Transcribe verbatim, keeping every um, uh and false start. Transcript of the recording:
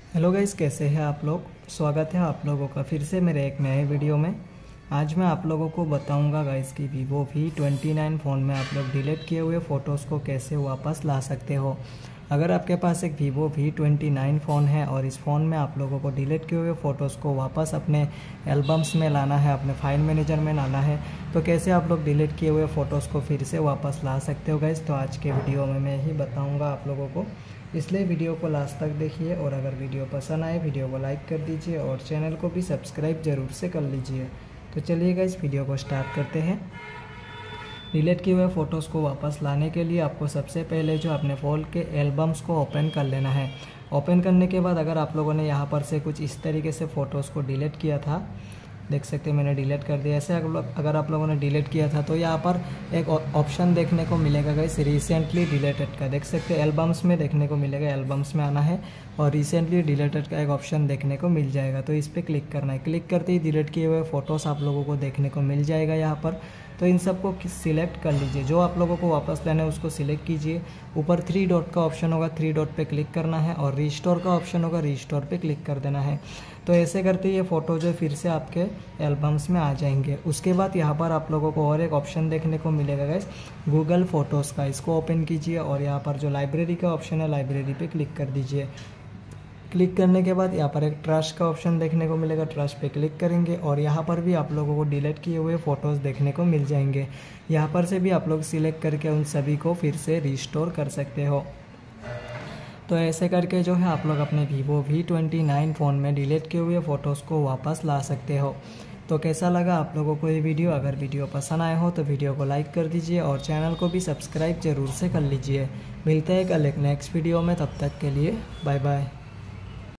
Hello guys, कैसे हैं आप लोग। स्वागत है आप लोगों का फिर से मेरे एक नए वीडियो में। आज मैं आप लोगों को बताऊंगा गाइस कि Vivo V twenty nine phone में आप लोग डिलीट किए हुए फ़ोटोज़ को कैसे वापस ला सकते हो। अगर आपके पास एक Vivo V twenty nine phone है और इस फ़ोन में आप लोगों को डिलीट किए हुए फ़ोटोज़ को वापस अपने एल्बम्स में लाना है, अपने फाइल मैनेजर में लाना है, तो कैसे आप लोग डिलीट किए हुए फ़ोटोज़ को फिर से वापस ला सकते हो गाइस। तो आज के वीडियो में मैं ही बताऊँगा आप लोगों को, इसलिए वीडियो को लास्ट तक देखिए। और अगर वीडियो पसंद आए वीडियो को लाइक कर दीजिए और चैनल को भी सब्सक्राइब ज़रूर से कर लीजिए। तो चलिए गाइस, वीडियो को स्टार्ट करते हैं। डिलीट किए हुए फ़ोटोज़ को वापस लाने के लिए आपको सबसे पहले जो अपने फ़ोन के एल्बम्स को ओपन कर लेना है। ओपन करने के बाद अगर आप लोगों ने यहाँ पर से कुछ इस तरीके से फ़ोटोज़ को डिलीट किया था, देख सकते हैं मैंने डिलीट कर दिया। ऐसे अगर आप लोगों ने डिलीट किया था तो यहाँ पर एक ऑप्शन देखने को मिलेगा गाइस, रिसेंटली डिलीटेड का। देख सकते हैं एल्बम्स में देखने को मिलेगा, एल्बम्स में आना है और रिसेंटली डिलीटेड का एक ऑप्शन देखने को मिल जाएगा। तो इस पर क्लिक करना है। क्लिक करते ही डिलीट किए हुए फ़ोटोज़ आप लोगों को देखने को मिल जाएगा यहाँ पर। तो इन सबको सिलेक्ट कर लीजिए, जो आप लोगों को वापस लेना है उसको सिलेक्ट कीजिए। ऊपर थ्री डॉट का ऑप्शन होगा, थ्री डॉट पे क्लिक करना है और रिस्टोर का ऑप्शन होगा, रिस्टोर पे क्लिक कर देना है। तो ऐसे करते ये फ़ोटो जो फिर से आपके एल्बम्स में आ जाएंगे। उसके बाद यहाँ पर आप लोगों को और एक ऑप्शन देखने को मिलेगा गाइस, गूगल फ़ोटोज़ का। इसको ओपन कीजिए और यहाँ पर जो लाइब्रेरी का ऑप्शन है, लाइब्रेरी पे क्लिक कर दीजिए। क्लिक करने के बाद यहाँ पर एक ट्रश का ऑप्शन देखने को मिलेगा, ट्रश पे क्लिक करेंगे और यहाँ पर भी आप लोगों को डिलीट किए हुए फ़ोटोज़ देखने को मिल जाएंगे। यहाँ पर से भी आप लोग सिलेक्ट करके उन सभी को फिर से रिस्टोर कर सकते हो। तो ऐसे करके जो है आप लोग अपने Vivo V twenty nine phone में डिलीट किए हुए फ़ोटोज़ को वापस ला सकते हो। तो कैसा लगा आप लोगों को ये वीडियो। अगर वीडियो पसंद आए हो तो वीडियो को लाइक कर दीजिए और चैनल को भी सब्सक्राइब ज़रूर से कर लीजिए। मिलते हैं कल एक नेक्स्ट वीडियो में, तब तक के लिए बाय बाय।